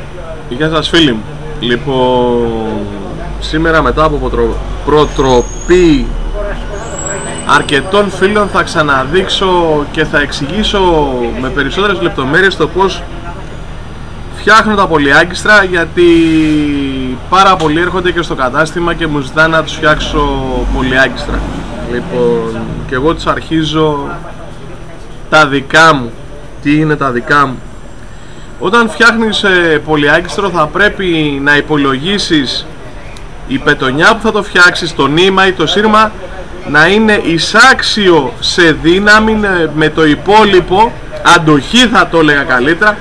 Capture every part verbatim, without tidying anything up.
Γεια σας φίλοι μου. Λοιπόν, σήμερα μετά από προτροπή αρκετών φίλων θα ξαναδείξω και θα εξηγήσω με περισσότερες λεπτομέρειες το πως φτιάχνω τα πολυάγκιστρα, γιατί πάρα πολλοί έρχονται και στο κατάστημα και μου ζητάνε να τους φτιάξω πολυάγκιστρα. Λοιπόν, και εγώ τους αρχίζω τα δικά μου. Τι είναι τα δικά μου? Όταν φτιάχνεις ε, πολυάγκιστρο θα πρέπει να υπολογίσεις η πετονιά που θα το φτιάξεις, το νήμα ή το σύρμα, να είναι εισάξιο σε δύναμη με το υπόλοιπο, αντοχή θα το έλεγα καλύτερα,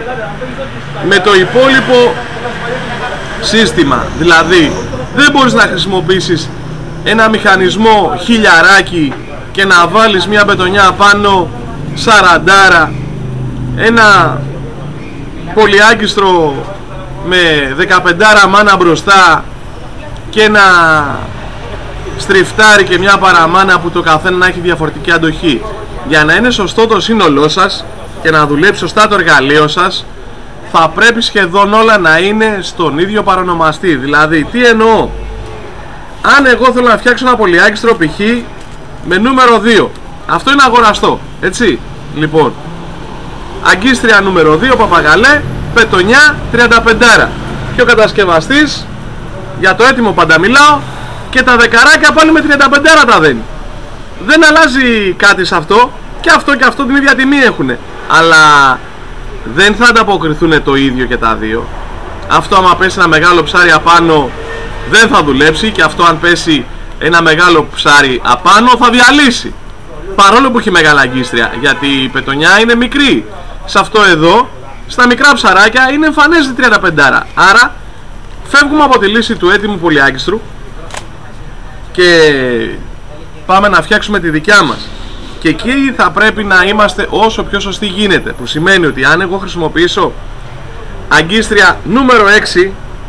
με το υπόλοιπο σύστημα. Δηλαδή δεν μπορείς να χρησιμοποιήσεις ένα μηχανισμό χιλιαράκι και να βάλεις μια πετονιά πάνω σαραντάρα, ένα πολυάγκιστρο με δεκαπεντάρα μάνα μπροστά και ένα στριφτάρι και μια παραμάνα που το καθένα να έχει διαφορετική αντοχή. Για να είναι σωστό το σύνολό σας και να δουλέψει σωστά το εργαλείο σας, θα πρέπει σχεδόν όλα να είναι στον ίδιο παρονομαστή. Δηλαδή, τι εννοώ? Αν εγώ θέλω να φτιάξω ένα πολυάγκιστρο π.χ. με νούμερο δύο, αυτό είναι αγοραστό, έτσι. Λοιπόν, αγκίστρια νούμερο δύο, παπαγαλέ, πετονιά τριάντα πέντε. Και ο κατασκευαστής, για το έτοιμο πάντα μιλάω, και τα δεκαράκια πάλι με τριάντα πέντε τα δένει. Δεν αλλάζει κάτι σε αυτό, και αυτό και αυτό την ίδια τιμή έχουν. Αλλά δεν θα ανταποκριθούν το ίδιο και τα δύο. Αυτό άμα πέσει ένα μεγάλο ψάρι απάνω δεν θα δουλέψει, και αυτό αν πέσει ένα μεγάλο ψάρι απάνω θα διαλύσει, παρόλο που έχει μεγάλα αγκίστρια, γιατί η πετονιά είναι μικρή. Σε αυτό εδώ, στα μικρά ψαράκια είναι εμφανές η τριάντα πέντε. Άρα φεύγουμε από τη λύση του έτοιμου πολυάγκιστρου και πάμε να φτιάξουμε τη δικιά μας. Και εκεί θα πρέπει να είμαστε όσο πιο σωστοί γίνεται, που σημαίνει ότι αν εγώ χρησιμοποιήσω αγκίστρια νούμερο έξι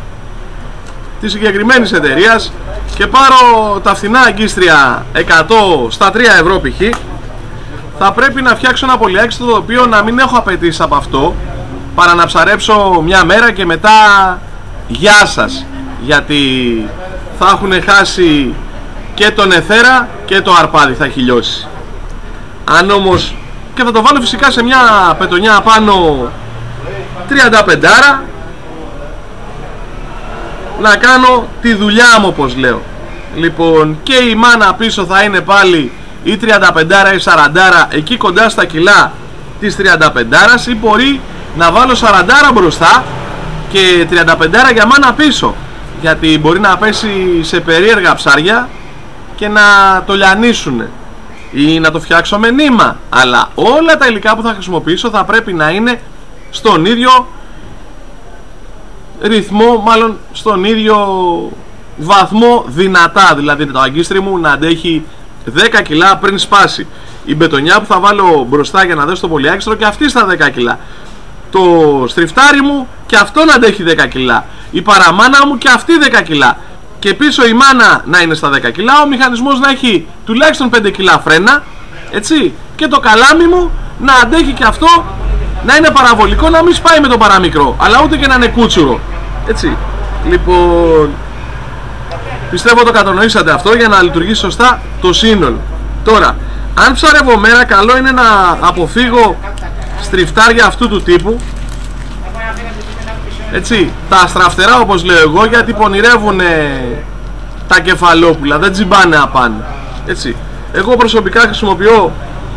της συγκεκριμένης εταιρείας και πάρω τα φθηνά αγκίστρια εκατό στα τρία ευρώ π.χ., θα πρέπει να φτιάξω ένα πολυάγκιστρο το οποίο να μην έχω απαιτήσει από αυτό, παρά να ψαρέψω μια μέρα και μετά γεια σας, γιατί θα έχουν χάσει και τον εθέρα και το αρπάδι, θα έχει λιώσει. Αν όμως, και θα το βάλω φυσικά σε μια πετονιά πάνω τριάντα πέντε, να κάνω τη δουλειά μου όπως λέω. Λοιπόν, και η μάνα πίσω θα είναι πάλι ή τριάντα πέντε ή σαράντα, εκεί κοντά στα κιλά της τριάντα πέντε, ή μπορεί να βάλω σαράντα μπροστά και τριάντα πέντε για μάνα πίσω, γιατί μπορεί να πέσει σε περίεργα ψάρια και να το λιανίσουν, ή να το φτιάξω με νήμα. Αλλά όλα τα υλικά που θα χρησιμοποιήσω θα πρέπει να είναι στον ίδιο ρυθμό, μάλλον στον ίδιο βαθμό δυνατά. Δηλαδή το αγκίστρι μου να αντέχει δέκα κιλά πριν σπάσει, η μπετονιά που θα βάλω μπροστά για να δέσω το πολυάγκιστρο και αυτή στα δέκα κιλά, το στριφτάρι μου και αυτό να αντέχει δέκα κιλά, η παραμάνα μου και αυτή δέκα κιλά, και πίσω η μάνα να είναι στα δέκα κιλά, ο μηχανισμός να έχει τουλάχιστον πέντε κιλά φρένα, έτσι, και το καλάμι μου να αντέχει και αυτό, να είναι παραβολικό, να μην σπάει με το παραμικρό, αλλά ούτε και να είναι κούτσουρο, έτσι. Λοιπόν, πιστεύω το κατανοήσατε αυτό για να λειτουργήσει σωστά το σύνολο. Τώρα, αν ψαρεύω μέρα, καλό είναι να αποφύγω στριφτάρια αυτού του τύπου, έτσι, τα στραφτερά όπως λέω εγώ, γιατί πονηρεύουν τα κεφαλόπουλα, δεν τζιμπάνε απάνω, έτσι. Εγώ προσωπικά χρησιμοποιώ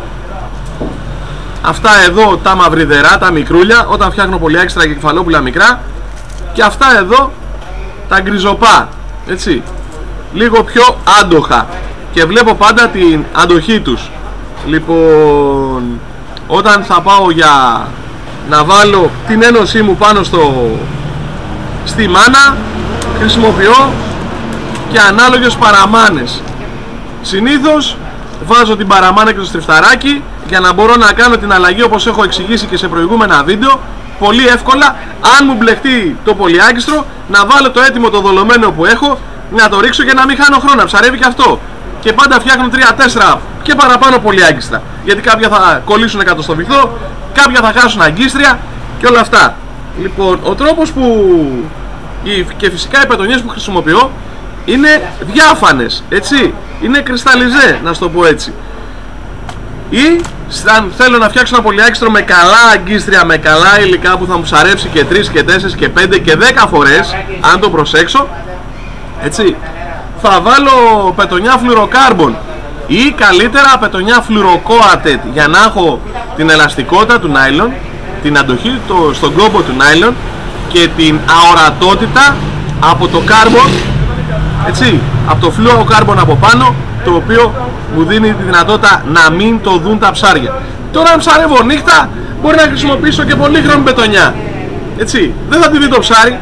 αυτά εδώ τα μαυριδερά, τα μικρούλια, όταν φτιάχνω πολυάγκιστρα και κεφαλόπουλα μικρά, και αυτά εδώ τα γκριζοπά, έτσι, λίγο πιο άντοχα, και βλέπω πάντα την αντοχή τους. Λοιπόν, όταν θα πάω για να βάλω την ένωσή μου πάνω στο, στη μάνα, χρησιμοποιώ και ανάλογες παραμάνες. Συνήθως βάζω την παραμάνα και το στριφταράκι για να μπορώ να κάνω την αλλαγή όπως έχω εξηγήσει και σε προηγούμενα βίντεο, πολύ εύκολα. Αν μου μπλεχτεί το πολυάγκιστρο, να βάλω το έτοιμο το δολωμένο που έχω, να το ρίξω και να μην χάνω χρόνο, ψαρεύει και αυτό. Και πάντα φτιάχνω τρία τέσσερα και παραπάνω πολυάγκιστρα, γιατί κάποια θα κολλήσουν κάτω στο βυθό, κάποια θα χάσουν αγκίστρια και όλα αυτά. Λοιπόν, ο τρόπος που και φυσικά οι πετονιές που χρησιμοποιώ είναι διάφανες, έτσι, είναι κρυσταλλιζέ, να σου το πω έτσι. Ή αν θέλω να φτιάξω ένα πολυάκιστρο με καλά αγκίστρια, με καλά υλικά που θα μου σαρέψει και τρεις και τέσσερις και πέντε και δέκα φορές, αν το προσέξω, έτσι, θα βάλω πετονιά φλουροκάρμπον ή καλύτερα πετονιά φλουροκόατετ για να έχω την ελαστικότητα του νάιλον, την αντοχή το, στον κόμπο του νάιλον και την αορατότητα από το κάρμπον, έτσι, από το φλουροκάρμπον από πάνω, το οποίο μου δίνει τη δυνατότητα να μην το δουν τα ψάρια. Τώρα αν ψαρεύω νύχτα μπορεί να χρησιμοποιήσω και πολύχρωμη πετονιά, έτσι, δεν θα τη δει το ψάρι.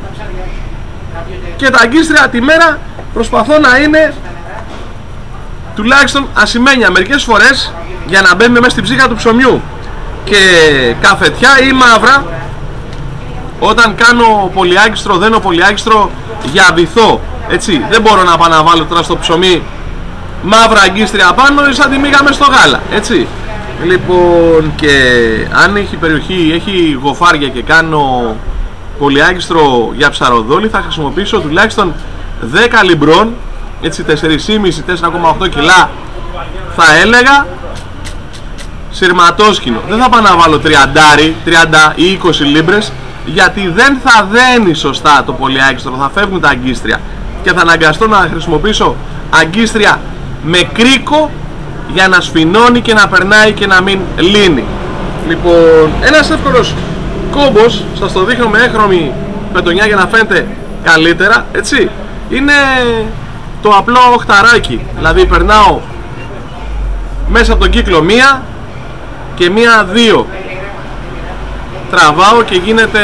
Και τα αγκίστρια τη μέρα προσπαθώ να είναι τουλάχιστον ασημένια, μερικές φορές για να μπαίνουμε μέσα στην ψύχα του ψωμιού, και καφετιά ή μαύρα όταν κάνω πολυάγκιστρο, δένω πολυάγκιστρο για βυθό, έτσι, δεν μπορώ να πάω να βάλω τώρα στο ψωμί μαύρα αγκίστρια πάνω σαν τη μίγα μες στο γάλα, έτσι. Λοιπόν, και αν έχει περιοχή, έχει γοφάρια και κάνω πολυάγκιστρο για ψαροδόλη, θα χρησιμοποιήσω τουλάχιστον δέκα λιμπρών, έτσι, τέσσερα κόμμα πέντε με τέσσερα κόμμα οκτώ κιλά θα έλεγα, σειρματόσκηνο. Δεν θα πάω να βάλω τριάντα ή είκοσι λίμπρες, γιατί δεν θα δένει σωστά το πολυάγκιστρο, θα φεύγουν τα αγκίστρια και θα αναγκαστώ να χρησιμοποιήσω αγκίστρια με κρίκο για να σφινώνει και να περνάει και να μην λύνει. Λοιπόν, ένας εύκολος κόμπος, σας το δείχνω με έχρωμη πετονιά για να φαίνεται καλύτερα, έτσι, είναι το απλό οχταράκι. Δηλαδή περνάω μέσα από τον κύκλο μία και μία δύο, τραβάω και γίνεται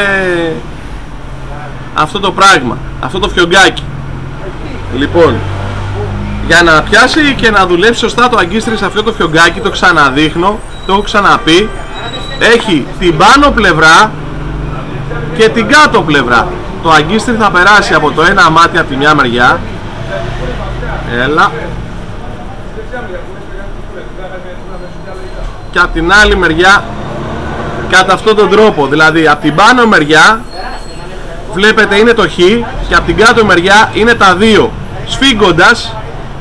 αυτό το πράγμα, αυτό το φιωγκάκι. Λοιπόν, για να πιάσει και να δουλέψει σωστά το αγκίστρι σε αυτό το φιωγκάκι, το ξαναδείχνω, το έχω ξαναπεί, έχει την πάνω πλευρά και την κάτω πλευρά. Το αγκίστρι θα περάσει από το ένα μάτι από τη μια μεριά, έλα, και από την άλλη μεριά κατά αυτόν τον τρόπο. Δηλαδή από την πάνω μεριά βλέπετε είναι το χ και από την κάτω μεριά είναι τα δύο. Σφίγγοντας,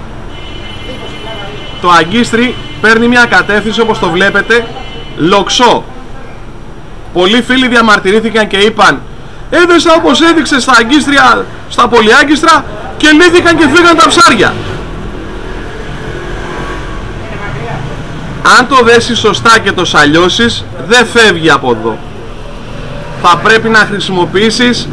το αγκίστρι παίρνει μια κατεύθυνση, όπως το βλέπετε, λοξό. Πολλοί φίλοι διαμαρτυρήθηκαν και είπαν, έδεσα όπως έδειξε στα αγκίστρια, στα πολυάγκιστρα, και λύθηκαν και φύγαν τα ψάρια. Αν το δέσεις σωστά και το σαλιώσεις, δεν φεύγει από εδώ. Θα πρέπει να χρησιμοποιήσεις,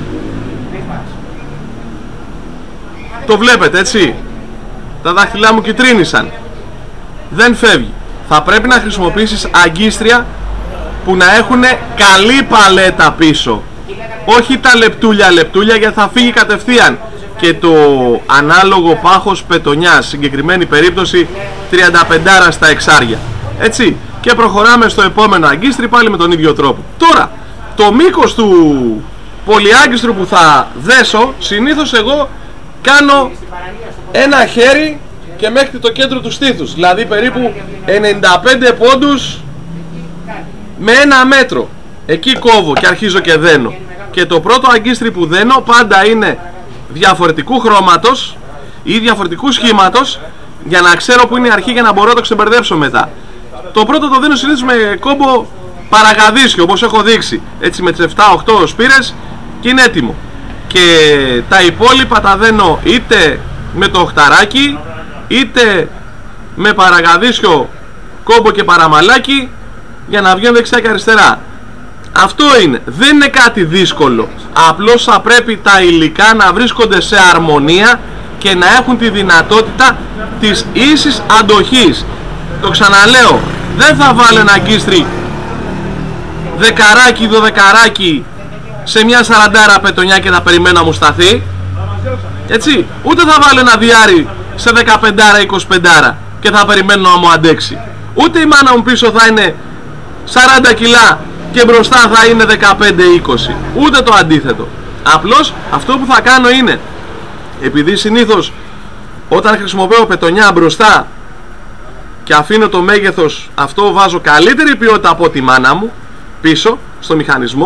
το βλέπετε, έτσι, τα δάχτυλά μου κυτρίνησαν, δεν φεύγει. Θα πρέπει να χρησιμοποιήσεις αγκίστρια που να έχουν καλή παλέτα πίσω, όχι τα λεπτούλια λεπτούλια, γιατί θα φύγει κατευθείαν και το ανάλογο πάχος πετονιάς, συγκεκριμένη περίπτωση τριάντα πέντε στα εξάρια, έτσι. Και προχωράμε στο επόμενο αγκίστρι πάλι με τον ίδιο τρόπο. Τώρα, το μήκος του πολυάγκιστρου που θα δέσω, συνήθως εγώ κάνω ένα χέρι και μέχρι το κέντρο του στήθους, δηλαδή περίπου ενενήντα πέντε πόντους με ένα μέτρο. Εκεί κόβω και αρχίζω και δένω. Και το πρώτο αγκίστρι που δένω πάντα είναι διαφορετικού χρώματος ή διαφορετικού σχήματος, για να ξέρω που είναι η αρχή, για να μπορώ να το ξεμπερδέψω μετά. Το πρώτο το δίνω συνήθως με κόμπο παραγαδίσιο, όπως έχω δείξει, έτσι, με τις επτά οκτώ σπήρες και είναι έτοιμο. Και τα υπόλοιπα τα δένω είτε με το οχταράκι, είτε με παραγαδίσιο, κόμπο και παραμαλάκι, για να βγαίνουν δεξιά και αριστερά. Αυτό είναι, δεν είναι κάτι δύσκολο. Απλώς θα πρέπει τα υλικά να βρίσκονται σε αρμονία και να έχουν τη δυνατότητα της ίσης αντοχής. Το ξαναλέω, δεν θα βάλω ένα αγκίστρι δεκαράκι, δωδεκαράκι σε μια σαραντάρα πετονιά και θα περιμένω να μου σταθεί, έτσι. Ούτε θα βάλω ένα διάρι σε δεκαπέντε, είκοσι πέντε και θα περιμένω να μου αντέξει. Ούτε η μάνα μου πίσω θα είναι σαράντα κιλά και μπροστά θα είναι δεκαπέντε είκοσι. Ούτε το αντίθετο. Απλώς αυτό που θα κάνω είναι, επειδή συνήθως όταν χρησιμοποιώ πετονιά μπροστά και αφήνω το μέγεθος αυτό, βάζω καλύτερη ποιότητα από τη μάνα μου πίσω στο μηχανισμό,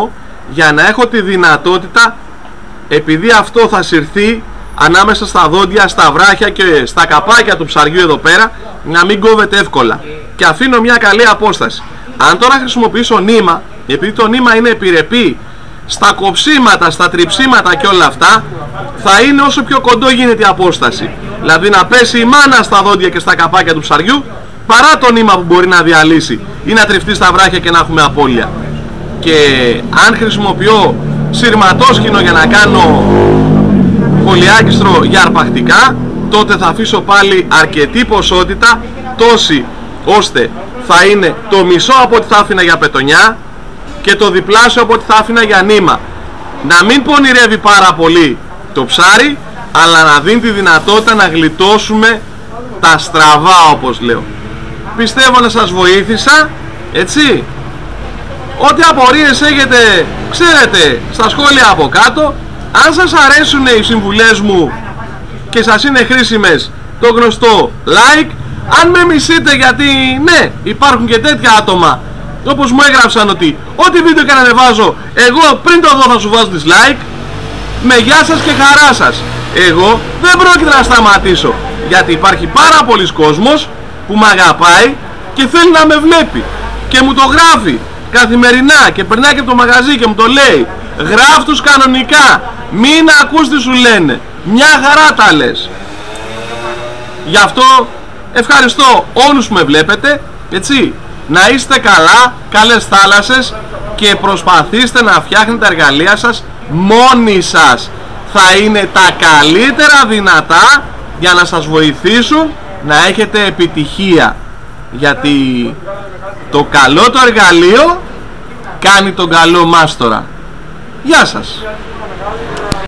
για να έχω τη δυνατότητα, επειδή αυτό θα συρθεί ανάμεσα στα δόντια, στα βράχια και στα καπάκια του ψαριού εδώ πέρα, να μην κόβεται εύκολα, και αφήνω μια καλή απόσταση. Αν τώρα χρησιμοποιήσω νήμα, επειδή το νήμα είναι επιρρεπή στα κοψίματα, στα τριψίματα και όλα αυτά, θα είναι όσο πιο κοντό γίνεται η απόσταση. Δηλαδή να πέσει η μάνα στα δόντια και στα καπάκια του ψαριού, παρά το νήμα που μπορεί να διαλύσει ή να τριφτεί στα βράχια και να έχουμε απώλεια. Και αν χρησιμοποιώ σειρματόσκηνο για να κάνω πολυάγκιστρο για αρπακτικά, τότε θα αφήσω πάλι αρκετή ποσότητα, τόση ώστε θα είναι το μισό από ό,τι θα άφηνα για πετονιά και το διπλάσιο από ό,τι θα άφηνα για νήμα. Να μην πονηρεύει πάρα πολύ το ψάρι, αλλά να δίνει τη δυνατότητα να γλιτώσουμε τα στραβά, όπως λέω. Πιστεύω να σας βοήθησα, έτσι. Ό,τι απορίες έχετε, ξέρετε, στα σχόλια από κάτω. Αν σας αρέσουν οι συμβουλές μου και σας είναι χρήσιμες, το γνωστό like. Αν με μισείτε, γιατί ναι, υπάρχουν και τέτοια άτομα, όπως μου έγραψαν ότι ό,τι βίντεο και να ανεβάζω, εγώ πριν το δω θα σου βάζω dislike, με γεια σας και χαρά σας. Εγώ δεν πρόκειται να σταματήσω, γιατί υπάρχει πάρα πολλοί κόσμος που με αγαπάει και θέλει να με βλέπει και μου το γράφει καθημερινά και περνάει και από το μαγαζί και μου το λέει. Γράφ' τους κανονικά, μην ακούς τι σου λένε, μια χαρά τα λες. Γι' αυτό ευχαριστώ όλους που με βλέπετε, έτσι. Να είστε καλά, καλές θάλασσες, και προσπαθήστε να φτιάχνετε τα εργαλεία σας μόνοι σας. Θα είναι τα καλύτερα δυνατά για να σας βοηθήσουν να έχετε επιτυχία, γιατί το καλό το εργαλείο κάνει τον καλό μάστορα. Γεια σας.